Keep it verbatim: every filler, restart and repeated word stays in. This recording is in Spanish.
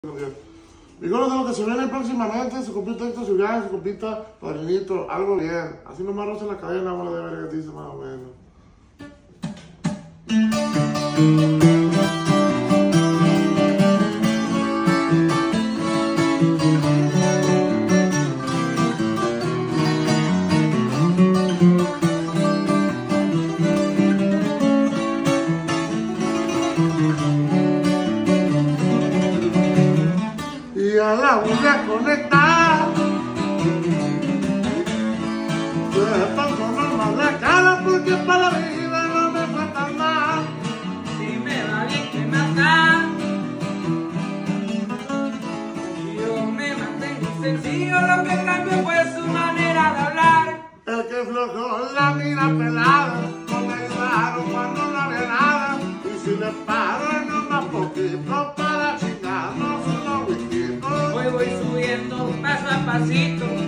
Digo de lo que se viene próximamente, su compita Héctor Ciudad, su compita Padrinito, algo bien. Así nomás roza la cadena, ahora de ver que dice más o menos. Y a la voy a conectar. Se pasó normal la cara porque para la vida no me falta nada. Si me va bien que me ata, yo me mantengo sencillo, lo que cambió fue su manera de hablar. El que flojo la mira pelada, no me ayudaron cuando no había nada. Y si le paro en más poquito para chingarnos unos whisky. Hoy voy subiendo paso a pasito.